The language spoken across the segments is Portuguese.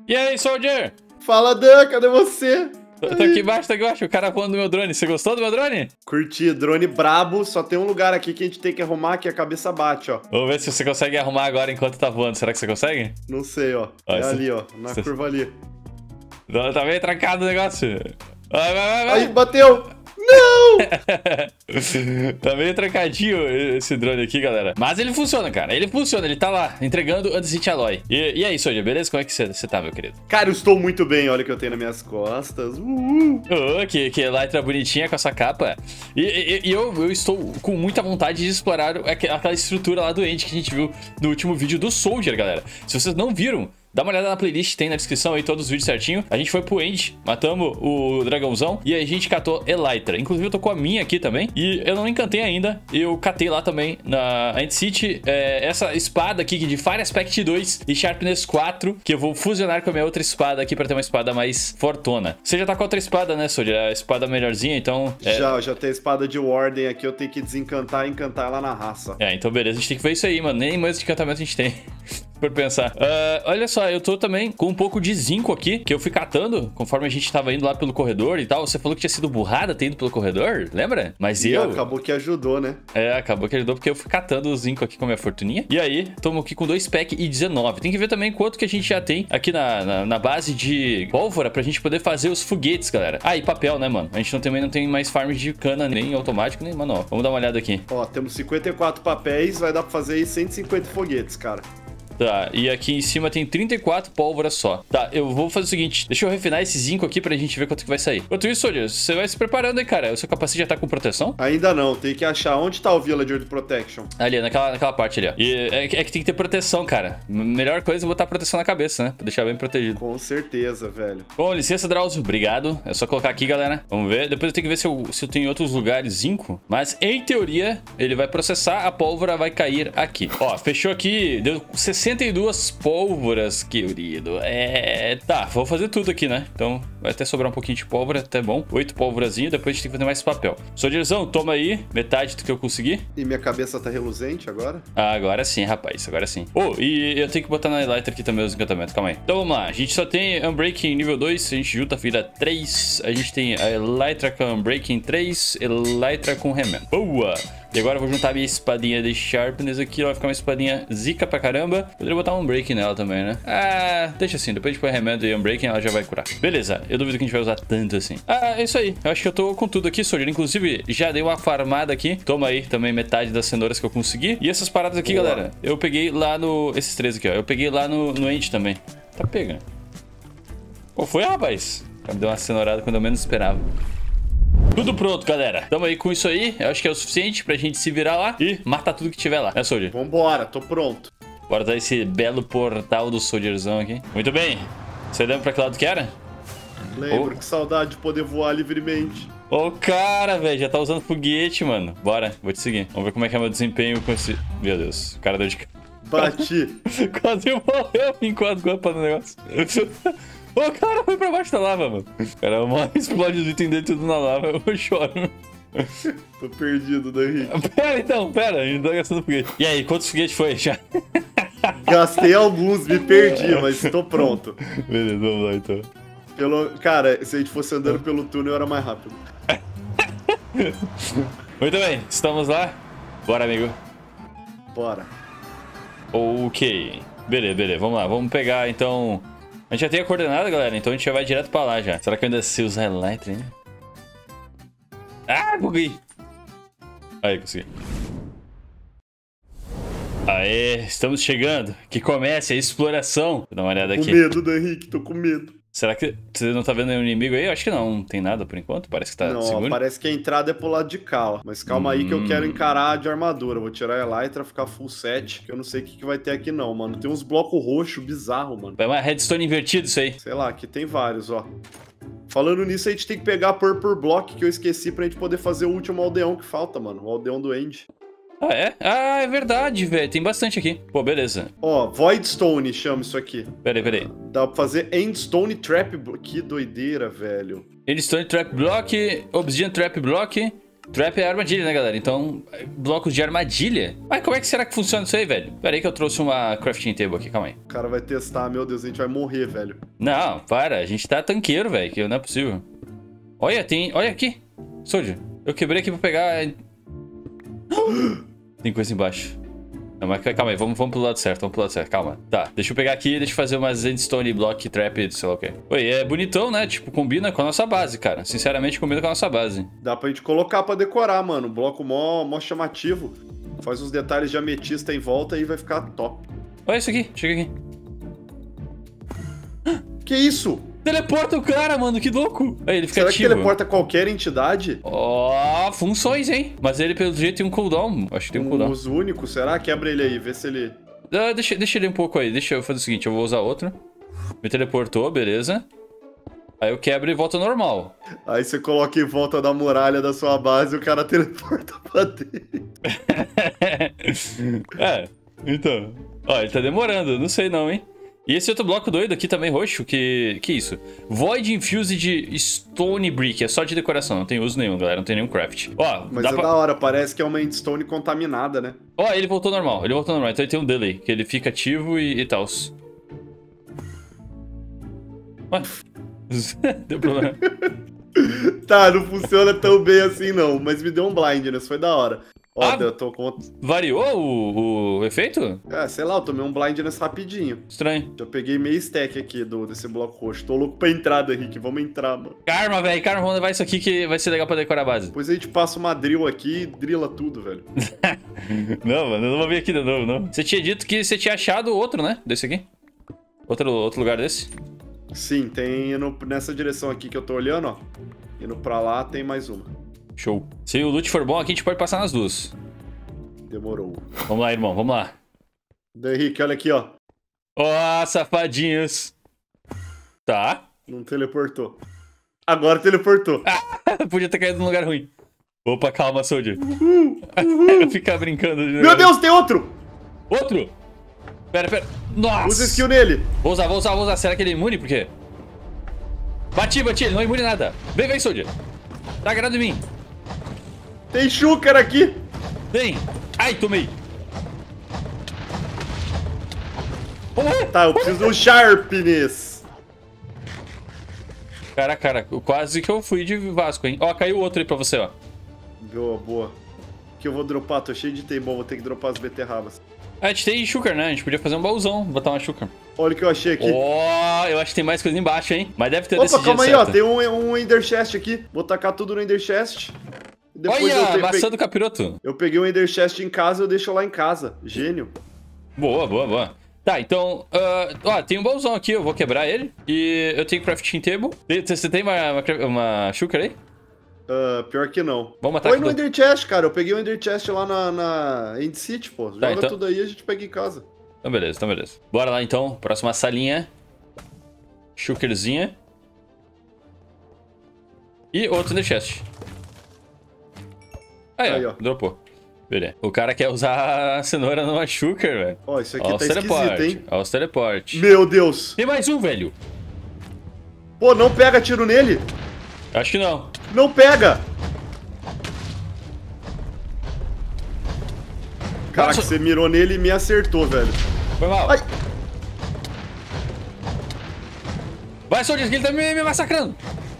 E aí, Soldier? Fala, Dan, cadê você? Tô aqui embaixo, O cara voando do meu drone. Você gostou do meu drone? Curti, drone brabo. Só tem um lugar aqui que a gente tem que arrumar que a cabeça bate, ó. Vamos ver se você consegue arrumar agora enquanto tá voando. Será que você consegue? Não sei, ó. É ali, ó. Na curva ali. Não, tá meio trancado o negócio. Vai. Aí, bateu! Não! Tá meio trancadinho esse drone aqui, galera. Mas ele funciona, cara. Ele funciona. Ele tá lá, entregando Andesite Alloy. E aí, Soldier, beleza? Como é que você tá, meu querido? Cara, eu estou muito bem. Olha o que eu tenho nas minhas costas. Que Elytra bonitinha com essa capa. E eu estou com muita vontade de explorar aquela estrutura lá do End que a gente viu no último vídeo do Soldier, galera. Se vocês não viram, dá uma olhada na playlist, tem na descrição aí todos os vídeos certinho. A gente foi pro End, matamos o dragãozão e a gente catou Elytra. Inclusive eu tô com a minha aqui também e eu não encantei ainda. Eu catei lá também na Andesite essa espada aqui de Fire Aspect 2 e Sharpness 4, que eu vou fusionar com a minha outra espada aqui pra ter uma espada mais fortona. Você já tá com outra espada, né, Soldier? A espada melhorzinha, então... Já tem a espada de Warden aqui, eu tenho que desencantar e encantar ela na raça. Então beleza, a gente tem que ver isso aí, mano. Nem mais de encantamento a gente tem. Por pensar. Olha só, eu tô também com um pouco de zinco aqui, que eu fui catando conforme a gente tava indo lá pelo corredor e tal. Você falou que tinha sido burrada ter ido pelo corredor, lembra? Mas e acabou que ajudou, né? Acabou que ajudou porque eu fui catando o zinco aqui com a minha fortuninha. E aí, tomo aqui com 2 pack e 19. Tem que ver também quanto que a gente já tem aqui na base de pólvora pra gente poder fazer os foguetes, galera. E papel, né, mano? A gente também não tem mais farms de cana, nem automático, nem manual. Vamos dar uma olhada aqui. Ó, temos 54 papéis, vai dar pra fazer aí 150 foguetes, cara. Tá, e aqui em cima tem 34 pólvoras só. Tá, eu vou fazer o seguinte, deixa eu refinar esse zinco aqui pra gente ver quanto que vai sair. Enquanto isso, Soldier, você vai se preparando aí, cara. O seu capacete já tá com proteção? Ainda não, tem que achar onde tá o Villager de Protection. Ali, naquela parte ali, ó. E é que tem que ter proteção, cara. Melhor coisa é botar proteção na cabeça, né? Pra deixar bem protegido. Com certeza, velho. Bom, licença, Drauzio. Obrigado. É só colocar aqui, galera. Vamos ver. Depois eu tenho que ver se eu tenho em outros lugares zinco. Mas, em teoria, ele vai processar, a pólvora vai cair aqui. Ó, fechou aqui. Deu 62 pólvoras, querido. Tá, vou fazer tudo aqui, né? Então, vai até sobrar um pouquinho de pólvora, até bom. 8 pólvorazinhas, depois a gente tem que fazer mais papel. Soldierzão, toma aí, metade do que eu consegui. E minha cabeça tá reluzente agora? Agora sim, rapaz, agora sim. E eu tenho que botar na Elytra aqui também os encantamentos, calma aí. Então vamos lá, a gente só tem Unbreaking nível 2, a gente junta, vira 3. A gente tem a Elytra com Unbreaking 3, Elytra com Remendo. Boa! E agora eu vou juntar a minha espadinha de Sharpness aqui. Ela vai ficar uma espadinha zica pra caramba. Poderia botar um Unbreaking nela também, né? Deixa assim. Depois a gente põe Remendo e Unbreaking, ela já vai curar. Beleza. Eu duvido que a gente vai usar tanto assim. É isso aí. Eu acho que eu tô com tudo aqui, Soldier. Inclusive, já dei uma farmada aqui. Toma aí também metade das cenouras que eu consegui. E essas paradas aqui, galera, eu peguei lá no... Esses três aqui, ó. Eu peguei lá no End também. Tá pegando. Pô, foi, rapaz? Me deu uma cenourada quando eu menos esperava. Tudo pronto, galera. Tamo aí com isso aí. Eu acho que é o suficiente pra gente se virar lá e matar tudo que tiver lá, né, Soldier? Vambora, tô pronto. Bora dar esse belo portal do Soldierzão aqui. Muito bem. Você lembra pra que lado que era? Lembro, que saudade de poder voar livremente. Cara, velho, já tá usando foguete, mano. Bora, vou te seguir. Vamos ver como é que é meu desempenho com esse... Meu Deus, o cara deu de... Bati. Quase morreu enquanto guampa no negócio. O cara foi pra baixo da lava, mano. O cara explode os itens dele tudo na lava. Eu choro. Tô perdido, né, Henrique? Pera. A gente tá gastando foguete. E aí, quantos foguetes foi já? Gastei alguns, me perdi, mas tô pronto. Beleza, vamos lá então. Cara, se a gente fosse andando pelo túnel, era mais rápido. Muito bem, estamos lá. Bora, amigo. Bora. Ok. Beleza. Vamos lá. Vamos pegar, então... A gente já tem a coordenada, galera, então a gente já vai direto pra lá já. Será que eu ainda sei usar Elytra ainda? Buguei. Aí, consegui. Aê, estamos chegando. Que comece a exploração. Vou dar uma olhada aqui. Com medo, né, Henrique? Tô com medo. Será que você não tá vendo nenhum inimigo aí? Eu acho que não tem nada por enquanto. Parece que tá seguro. Não, parece que a entrada é pro lado de cá, ó. Mas calma aí que eu quero encarar de armadura. Vou tirar a Elytra, ficar full set. Que eu não sei o que vai ter aqui não, mano. Tem uns blocos roxos bizarros, mano. É uma redstone invertida isso aí. Sei lá, aqui tem vários, ó. Falando nisso, a gente tem que pegar a Purple Block que eu esqueci pra gente poder fazer o último aldeão que falta, mano. O aldeão do End. É? É verdade, velho. Tem bastante aqui. Pô, beleza. Ó, Voidstone chama isso aqui. Peraí. Dá pra fazer Endstone Trap Block. Que doideira, velho. Endstone Trap Block, Obsidian Trap Block Trap é armadilha, né, galera? Então, blocos de armadilha. Mas como é que será que funciona isso aí, velho? Pera aí que eu trouxe uma crafting table aqui, calma aí. O cara vai testar, meu Deus, a gente vai morrer, velho. Não, para, a gente tá tanqueiro, velho, que não é possível. Olha, olha aqui. Soldier, eu quebrei aqui pra pegar... Tem coisa embaixo. Não, mas calma aí, vamos pro lado certo, calma. Tá, deixa eu pegar aqui, deixa eu fazer umas endstone block trap, sei lá o quê. Oi, é bonitão, né? Tipo, combina com a nossa base, cara. Sinceramente, combina com a nossa base. Dá pra gente colocar pra decorar, mano. Bloco mó chamativo. Faz uns detalhes de ametista em volta e vai ficar top. Olha isso aqui, chega aqui. Que isso? Teleporta o cara, mano, que louco. Aí ele fica Será ativo. que teleporta qualquer entidade? Ó, funções, hein? Mas ele, pelo jeito, tem um cooldown. Acho que tem um cooldown. Uso único, será? Quebra ele aí, vê se ele... Deixa ele um pouco aí. Deixa eu fazer o seguinte, eu vou usar outro. Me teleportou, beleza. Aí eu quebro e volta ao normal. Aí você coloca em volta da muralha da sua base e o cara teleporta pra dentro. É, então. Ó, ele tá demorando, não sei não, hein? E esse outro bloco doido aqui também, roxo, que isso? Void Infused Stone Brick, é só de decoração, não tem uso nenhum, galera, não tem nenhum craft. Ó, mas é da hora, parece que é uma endstone contaminada, né? Ó, ele voltou normal, então ele tem um delay, que ele fica ativo e tal. Ué? Deu problema. Tá, não funciona tão bem assim não, mas me deu um blindness, foi da hora. Ó, eu tô com... Variou o efeito? É, sei lá, eu tomei um blindness rapidinho. Estranho. Eu peguei meio stack aqui desse bloco roxo. Tô louco pra entrada, Henrique. Vamos entrar, mano. Karma, velho. Karma, vamos levar isso aqui que vai ser legal pra decorar a base. Depois a gente passa uma drill aqui e drilla tudo, velho. Não, mano. Eu não vou vir aqui de novo, não. Você tinha dito que você tinha achado outro, né? Desse aqui? Outro lugar desse? Sim, tem nessa direção aqui que eu tô olhando, ó. Indo pra lá, tem mais uma. Show. Se o loot for bom, aqui a gente pode passar nas duas. Demorou. Vamos lá, irmão. Vamos lá. Daí, Henrique, olha aqui, ó. Ó, safadinhos. Tá. Não teleportou. Agora teleportou. Podia ter caído num lugar ruim. Opa, calma, Soldier. Ficar brincando. Meu Deus, tem outro! Outro? Pera. Nossa! Usa skill nele. Vou usar. Será que ele é imune? Por quê? Bati, ele não é imune nada. Vem, Soldier. Tá agarrado em mim. Tem Shulker aqui. Vem. Ai, tomei. Tá, eu preciso do Sharpness. Cara, quase que eu fui de Vasco, hein? Ó, caiu outro aí pra você, ó. Boa. Que eu vou dropar, tô cheio de table, vou ter que dropar as beterrabas. A gente tem Shulker, né? A gente podia fazer um baúzão, botar uma Shulker. Olha o que eu achei aqui. Ó, eu acho que tem mais coisa embaixo, hein? Mas deve ter Opa, decidido calma aí, certo. ó, tem um Ender Chest aqui. Vou tacar tudo no Ender Chest. Depois olha, maçã do capiroto. Eu peguei um Ender Chest em casa e eu deixo lá em casa. Gênio. Boa. Tá, então, ó, tem um baúzão aqui, eu vou quebrar ele. E eu tenho crafting table. Você tem uma Shulker aí? Pior que não. Vamos matar Põe no Ender Chest, cara. Eu peguei o Ender Chest lá na End City, pô. Joga então... tudo aí e a gente pega em casa. Então beleza. Bora lá então, próxima salinha. Shulkerzinha. E outro Ender Chest. Aí, ó, dropou. Beleza. O cara quer usar a cenoura numa Shulker, velho. Ó, isso aqui tá esquisito, hein? Ó, os teleporte. Meu Deus. Tem mais um, velho. Pô, não pega tiro nele. Acho que não. Não pega. Caraca, você mirou nele e me acertou, velho. Foi mal. Ai. Vai, Soldier, que ele tá me massacrando.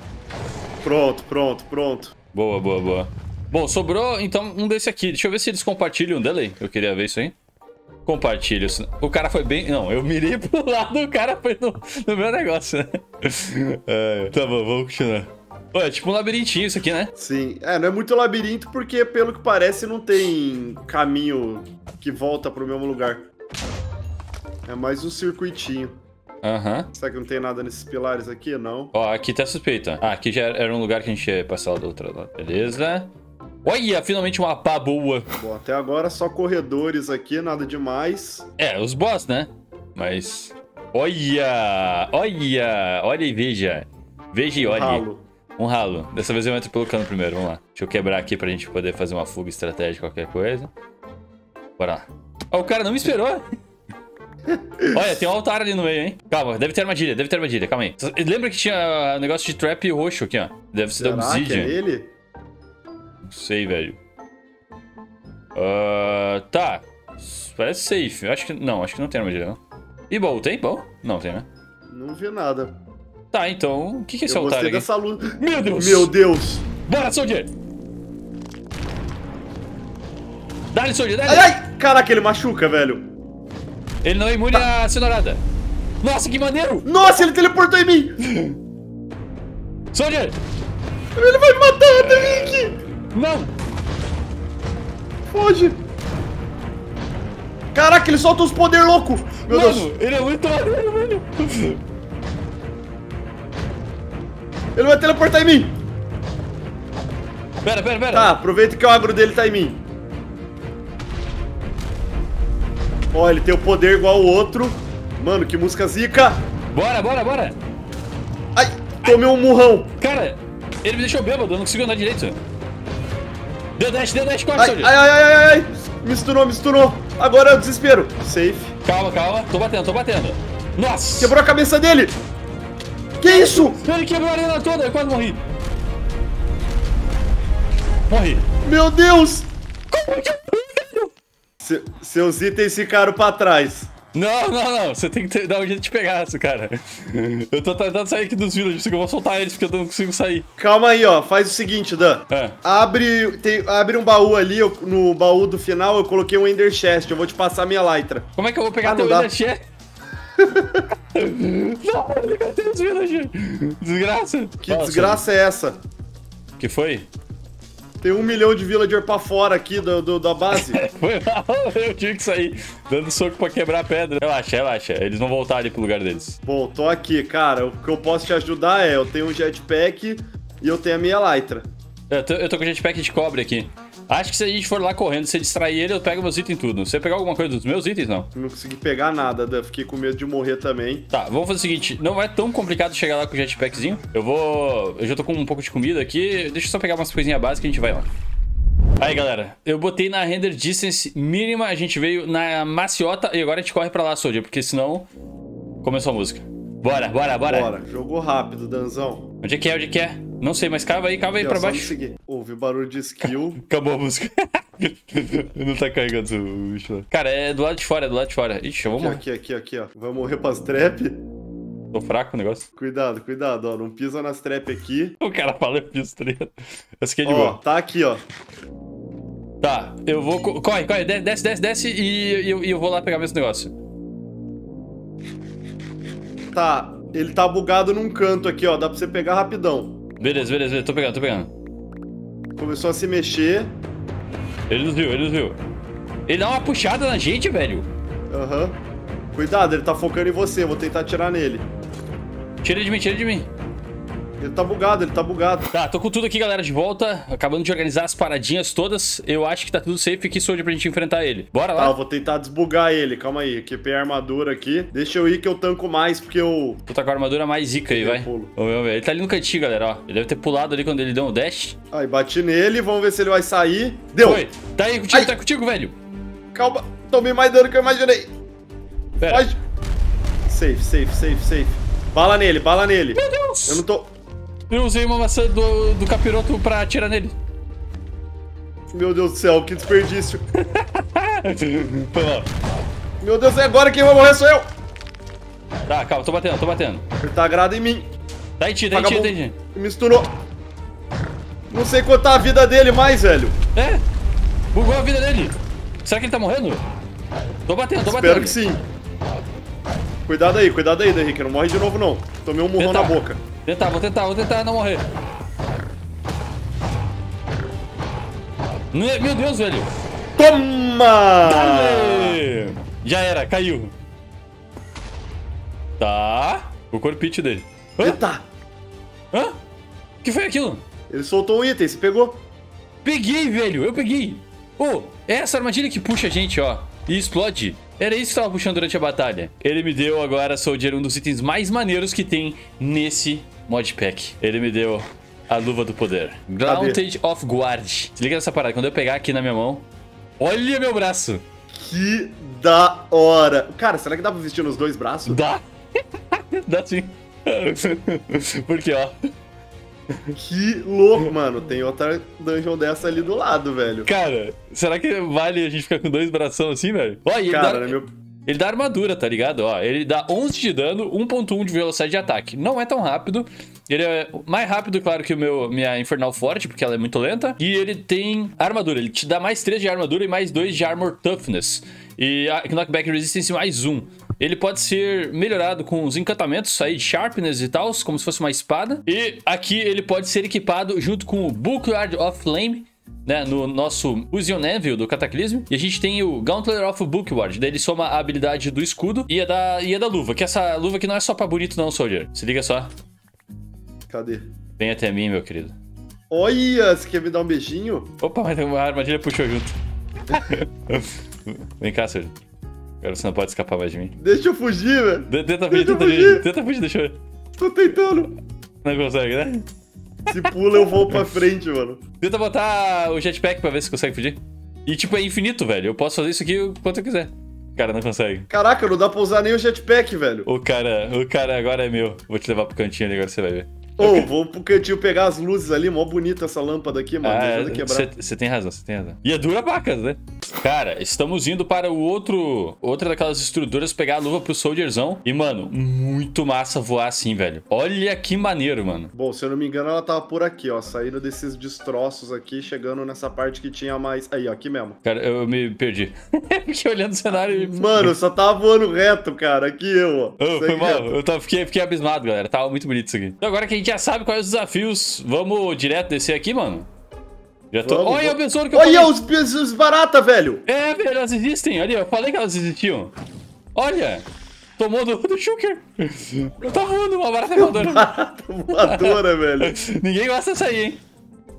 Pronto. Boa. Bom, sobrou, então, um desse aqui. Deixa eu ver se eles compartilham um delay. Eu queria ver isso aí. Compartilha. O cara foi bem... Não, eu mirei pro lado, o cara foi no meu negócio, né? Tá bom, vamos continuar. Pô, é tipo um labirintinho isso aqui, né? Sim. Não é muito labirinto porque, pelo que parece, não tem caminho que volta pro mesmo lugar. É mais um circuitinho. Aham. Será que não tem nada nesses pilares aqui? Não. Ó, aqui tá suspeita. Ah, aqui já era um lugar que a gente ia passar lá do outro lado. Beleza. Olha, finalmente uma pá boa. Bom, até agora só corredores aqui, nada demais. É, os boss, né? Mas... Olha e veja. Veja e olhe. Ralo. Um ralo. Dessa vez eu entro pelo cano primeiro, vamos lá. Deixa eu quebrar aqui pra gente poder fazer uma fuga estratégica, qualquer coisa. Bora lá. Ó, o cara não me esperou. Olha, tem um altar ali no meio, hein? Calma, deve ter armadilha, calma aí. Lembra que tinha negócio de trap roxo aqui, ó. Deve ser da Será que obsidian. é ele? Não sei, velho. Tá. Parece safe. Eu acho que não tem armadilha, não. E baú, tem baú? Não tem, né? Não vi nada. Tá, então, o que é esse Eu altar gostei aqui? dessa luz. Meu Deus! Meu Deus! Bora, Soldier! Dá-lhe, Soldier, dá-lhe! Ai, ai! Caraca, ele machuca, velho. Ele não é imune à cenourada. Nossa, que maneiro! Nossa, ele teleportou em mim! Soldier! Ele vai me matar, Derrick! Não! Foge! Caraca, ele solta uns poder louco! Meu Mano, Deus! ele é muito maneiro, velho! Ele vai teleportar em mim! Pera. Tá, aproveita que o agro dele tá em mim. Ó, ele tem o poder igual o outro. Mano, que música zica! Bora! Ai, tomei um murrão! Cara, ele me deixou bêbado, eu não consigo andar direito. Deu dash, corre, Ai, Soldier! ai! Me stunou! Agora é o desespero. Safe. Calma, tô batendo. Nossa! Quebrou a cabeça dele! Que isso? Ele quebrou a arena toda, eu quase morri. Morri. Meu Deus! Como que eu morri? Seus itens ficaram pra trás. Não. Você tem que dar um jeito de pegar isso, cara. Eu tô tentando sair aqui dos villages, que eu vou soltar eles porque eu não consigo sair. Calma aí, ó. Faz o seguinte, Dan. Abre um baú ali. No baú do final eu coloquei um Ender Chest. Eu vou te passar minha Lytra. Como é que eu vou pegar teu não dá. Ender? Não, ele cadê os villagers? Desgraça. Que desgraça é essa? Que foi? Tem 1 milhão de villager pra fora aqui da base. Foi mal, eu tive que sair dando soco pra quebrar a pedra. Relaxa. Eles vão voltar ali pro lugar deles. Bom, tô aqui, cara. O que eu posso te ajudar é, eu tenho um jetpack e eu tenho a minha Lytra. Eu tô com jetpack de cobre aqui. Acho que se a gente for lá correndo, se distrair ele, eu pego meus itens tudo. Você pegar alguma coisa dos meus itens, não? Não consegui pegar nada, Dan. Fiquei com medo de morrer também. Tá, vamos fazer o seguinte. Não é tão complicado chegar lá com o jetpackzinho. Eu já tô com um pouco de comida aqui. Deixa eu só pegar umas coisinhas básicas e a gente vai lá. Aí, galera. Eu botei na render distance mínima. A gente veio na maciota. E agora a gente corre pra lá, Soldier. Porque senão... Começou a música. Bora. Bora. Jogou rápido, Danzão. Onde é que é? Não sei, mas cava aí Aqui, pra ó, baixo. Ouvi barulho de skill. Acabou a música. Não tá carregando o bicho lá. Cara, é do lado de fora, Ixi, eu vou morrer. Aqui, ó. Vai morrer pras trap? Tô fraco o negócio. Cuidado, ó. Não pisa nas trap aqui. O cara fala, eu piso, tá ligado? Essa aqui é de Ó, boa. tá aqui, ó. Tá, eu vou... Corre, desce e eu vou lá pegar meus negócios. Tá, ele tá bugado num canto aqui, ó. Dá pra você pegar rapidão. Beleza, tô pegando. Começou a se mexer. Ele nos viu. Ele dá uma puxada na gente, velho. Aham. Cuidado, ele tá focando em você. Eu vou tentar atirar nele. Tira de mim. Ele tá bugado. Tá, tô com tudo aqui, galera, de volta. Acabando de organizar as paradinhas todas. Eu acho que tá tudo safe aqui, Soldier, pra gente enfrentar ele. Bora lá. Tá, eu vou tentar desbugar ele. Calma aí. Equipei a armadura aqui. Deixa eu ir que eu tanco mais, porque eu... Tu tá com a armadura mais zica aí, vai. pulo. Vamos ver. Ele tá ali no cantinho, galera, ó. Ele deve ter pulado ali quando ele deu um dash. Aí, bati nele. Vamos ver se ele vai sair. Deu. Foi. Tá aí contigo, tá contigo, velho. Calma. Tomei mais dano que eu imaginei. Pera. Pode. Safe. Bala nele. Meu Deus. Eu não tô... Eu usei uma maçã do capiroto pra atirar nele. Meu Deus do céu, que desperdício. Foi mal. Meu Deus, é agora quem vai morrer sou eu. Tá, calma, tô batendo. Ele tá agrado em mim. Dá em ti. Misturou. Não sei quanto tá a vida dele mais, velho. É, bugou a vida dele. Será que ele tá morrendo? Tô batendo. Espero que sim. Cuidado aí, Henrique. Não morre de novo, não. Tomei um murrão na boca. Vou tentar não morrer. Meu Deus, velho. Toma! Dale! Já era, caiu. Tá. O corpite dele. Eita! Hã? O que foi aquilo? Ele soltou um item, você pegou? Peguei, velho. Eu peguei. É essa armadilha que puxa a gente, ó. E explode. Era isso que tava puxando durante a batalha. Ele me deu agora, Soldier, um dos itens mais maneiros que tem nesse modpack. Ele me deu a luva do poder. Gauntlet of Guard. Se liga nessa parada. Quando eu pegar aqui na minha mão... Olha meu braço. Que da hora. Cara, será que dá pra vestir nos dois braços? Dá. Dá sim. Porque, ó... Que louco, mano. Tem outra dungeon dessa ali do lado, velho. Cara, será que vale a gente ficar com 2 bração assim, velho? Ó, e Cara, meu... ele dá armadura, tá ligado? Ó, ele dá 11 de dano, 1.1 de velocidade de ataque. Não é tão rápido. Ele é mais rápido, claro, que minha Infernal Forte, porque ela é muito lenta. E ele tem armadura. Ele te dá mais 3 de armadura e mais 2 de Armor Toughness. E a Knockback Resistance mais 1. Ele pode ser melhorado com os encantamentos aí de Sharpness e tal, como se fosse uma espada. E aqui ele pode ser equipado junto com o Bookyard of Flame, né, no nosso Fusion Anvil do Cataclysm. E a gente tem o Gauntlet of Bookward. Daí ele soma a habilidade do escudo e a da luva. Que essa luva aqui não é só pra bonito não, Soldier. Se liga só. Cadê? Vem até mim, meu querido. Olha, você quer me dar um beijinho? Opa, mas a armadilha puxou junto. Vem cá, Soldier. Agora você não pode escapar mais de mim. Deixa eu fugir, velho. Tenta fugir. Tenta fugir, deixa eu ver. Tô tentando. Não consegue, né? Se pula, eu vou pra frente, mano. Tenta botar o jetpack pra ver se consegue fugir. E tipo, é infinito, velho. Eu posso fazer isso aqui o quanto eu quiser. O cara não consegue. Caraca, não dá pra usar nem o jetpack, velho. O cara agora é meu. Vou te levar pro cantinho ali, agora você vai ver. Ô, vou pro cantinho pegar as luzes ali, mó bonita essa lâmpada aqui, mano. Me ajuda a quebrar. Você tem razão, você tem razão. E é dura pacas, né? Cara, estamos indo para outra daquelas estruturas, pegar a luva pro Soldierzão. E, mano, muito massa voar assim, velho. Olha que maneiro, mano. Bom, se eu não me engano, ela tava por aqui, ó. Saindo desses destroços aqui, chegando nessa parte que tinha mais... Aí, ó, aqui mesmo. Cara, eu me perdi. Fiquei olhando o cenário e... Mano, só tava voando reto, cara. Aqui eu, ó. Foi mal. Fiquei abismado, galera. Tava muito bonito isso aqui. Então agora que a gente já sabe quais os desafios, vamos direto descer aqui, mano? Já tô... Olha o besouro que eu falei. Olha os barata, velho. É, velho, elas existem. Olha, eu falei que elas existiam. Olha. Tomou do Shulker. Tá voando uma barata voadora. Barata voadora, velho. Ninguém gosta dessa aí, hein?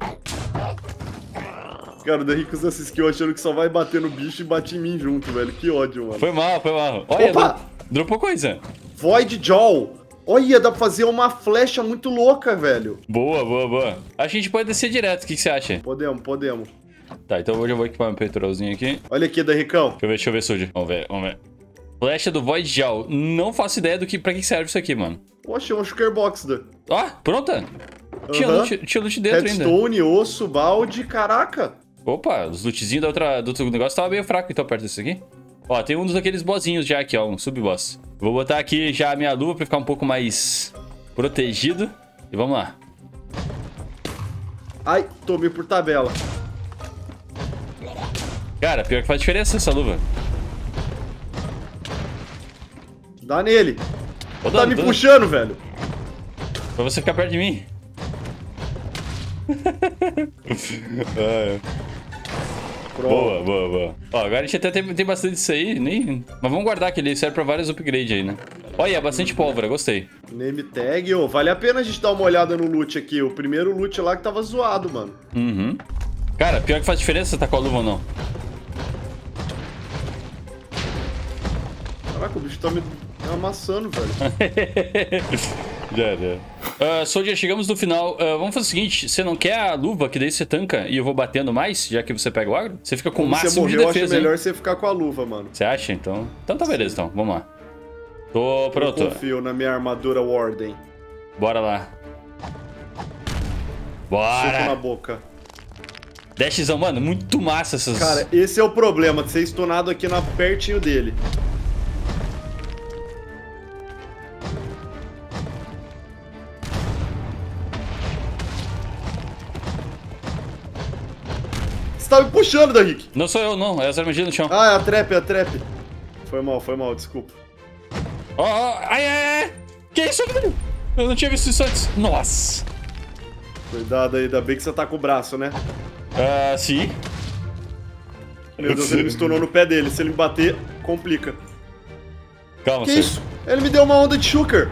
Cara, o Derrick usa essa skill achando que só vai bater no bicho e bate em mim junto, velho. Que ódio, mano. Foi mal. Olha, opa! Dropou coisa. Void Jaw. Olha, dá pra fazer uma flecha muito louca, velho. Boa. Acho que a gente pode descer direto. O que você acha? Podemos. Tá, então hoje eu vou equipar meu petrolzinho aqui. Olha aqui, Derricão. Deixa eu ver, Suji. Vamos ver. Flecha do Void Jaw. Não faço ideia pra que serve isso aqui, mano. Poxa, um Shulker Box, da. Ó, pronta? Tinha loot dentro ainda. Redstone, osso, balde, caraca. Opa, os lootzinhos do outro negócio tava meio fraco, então, perto desse aqui. Ó, tem um daqueles bossinhos já aqui, ó, um sub-boss. Vou botar aqui já a minha luva pra ficar um pouco mais protegido. E vamos lá. Ai, tomei por tabela. Cara, pior que faz diferença essa luva. Dá nele. Tá me puxando, velho. Pra você ficar perto de mim. Boa. Ó, agora a gente até tem bastante disso aí, mas vamos guardar que ele serve pra vários upgrades aí, né? Olha, bastante pólvora, gostei. Name tag, ô, vale a pena a gente dar uma olhada no loot aqui. O primeiro loot lá que tava zoado, mano. Uhum. Cara, pior que faz diferença se tá com a luva ou não. Caraca, o bicho tá me amassando, velho. Já. Soldier, chegamos no final. Vamos fazer o seguinte: você não quer a luva, que daí você tanca e eu vou batendo mais, já que você pega o agro? Você fica com o máximo de defesa. Eu acho melhor você ficar com a luva, mano. Você acha? Então tá beleza, então. Vamos lá. Tô pronto. Eu confio na minha armadura Warden. Bora lá. Bora! Soco na boca. Dashzão, mano, muito massa essas... Cara, esse é o problema, de ser stunado aqui pertinho dele. Você tá me puxando, Derrick. Não sou eu, não. É as armadilhas no chão. Ah, é a trap. Foi mal, desculpa. Ai. Que isso, velho? Eu não tinha visto isso antes. Nossa. Cuidado aí, ainda bem que você tá com o braço, né? Sim. Meu Deus, ele me stunou no pé dele. Se ele me bater, complica. Calma, que isso? Ele me deu uma onda de Shulker.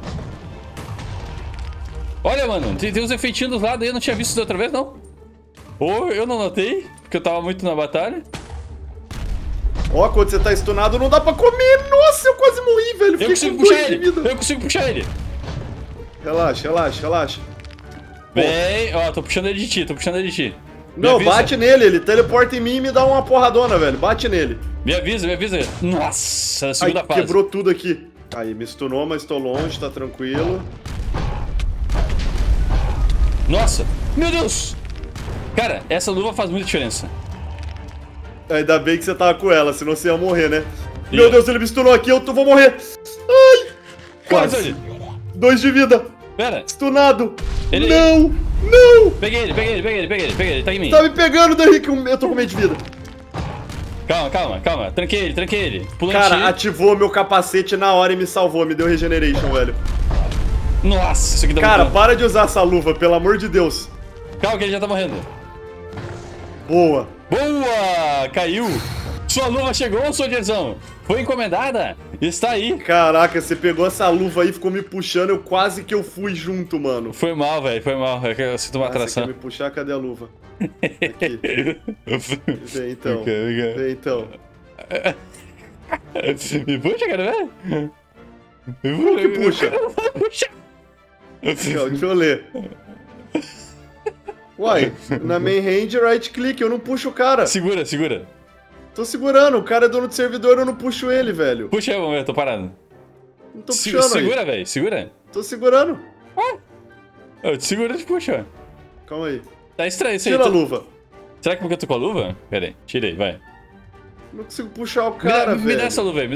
Olha, mano, tem uns efeitinhos dos lados aí. Eu não tinha visto isso da outra vez, não. Ou eu não notei, porque eu tava muito na batalha. Ó, quando você tá stunado, não dá pra comer. Nossa, eu quase morri, velho. Eu consigo puxar ele. Eu consigo puxar ele. Relaxa. Vem, ó, tô puxando ele de ti. Não, bate nele, ele teleporta em mim e me dá uma porradona, velho. Bate nele. Me avisa. Nossa, a segunda fase. Quebrou tudo aqui. Aí, me stunou, mas tô longe, tá tranquilo. Nossa, meu Deus. Cara, essa luva faz muita diferença. Ainda bem que você tava com ela, senão você ia morrer, né? Meu Deus, ele me stunou aqui, eu vou morrer. Ai! Quase. 2 de vida. Pera. Stunado. Ele... Não! Não! Peguei ele. Tá em mim. Tá me pegando, Henrique. Eu tô com medo de vida. Calma. Tranquei ele. Pulante. Cara, ativou meu capacete na hora e me salvou. Me deu regeneration, velho. Nossa, isso aqui dá Cara, muito... para de usar essa luva, pelo amor de Deus. Calma que ele já tá morrendo. Boa. Boa! Caiu. Sua luva chegou, soldierzão. Foi encomendada. Está aí. Caraca, você pegou essa luva aí, ficou me puxando, eu quase que eu fui junto, mano. Foi mal, velho. É que eu sinto uma atração. Você quer me puxar? Cadê a luva? Aqui. Vem então. Vem então. Me puxa, cara, velho. Como que puxa? Puxa. Deixa eu ler. Uai, na main hand, right click, eu não puxo o cara. Segura. Tô segurando, o cara é dono do servidor, eu não puxo ele, velho. Puxa aí, eu tô parado. Não tô puxando segura, aí. velho, segura. Tô segurando. Eu te seguro e te puxo, ó. Calma aí. Tá estranho isso aí. Tira a luva. Será que porque eu tô com a luva? Pera aí, tira aí, vai. Não consigo puxar o cara, velho. Me dá essa luva aí,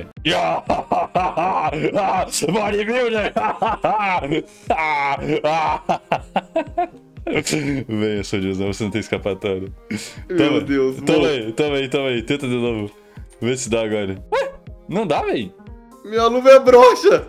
Bodybuilder! Venha, soldierzão, você não tem escapatória. Meu Deus, toma aí, tenta de novo. Vê se dá agora. Ué, não dá, véi? Minha luva é broxa.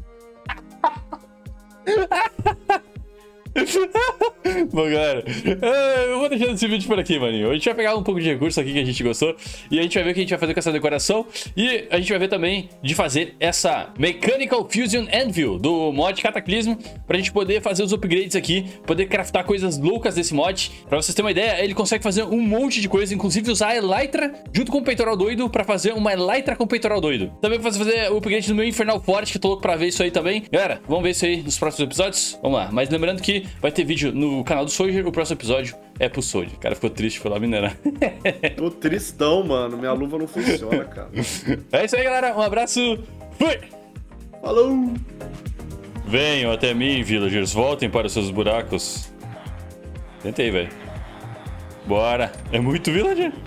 Bom, galera, eu vou deixando esse vídeo por aqui, maninho. A gente vai pegar um pouco de recurso aqui que a gente gostou e a gente vai ver o que a gente vai fazer com essa decoração. E a gente vai ver também de fazer essa Mechanical Fusion Anvil do mod Cataclismo, pra gente poder fazer os upgrades aqui, poder craftar coisas loucas desse mod. Pra vocês terem uma ideia, ele consegue fazer um monte de coisa, inclusive usar a Elytra junto com o peitoral doido pra fazer uma Elytra com peitoral doido. Também vou fazer o upgrade do meu Infernal Forte, que eu tô louco pra ver isso aí também. Galera, vamos ver isso aí nos próximos episódios? Vamos lá, mas lembrando que vai ter vídeo no canal do Soldier, o próximo episódio é pro Soldier. O cara ficou triste, foi lá minerar. Tô tristão, mano. Minha luva não funciona, cara. É isso aí, galera. Um abraço. Fui! Falou! Venham até mim, villagers. Voltem para os seus buracos. Tentei, velho. Bora. É muito villager.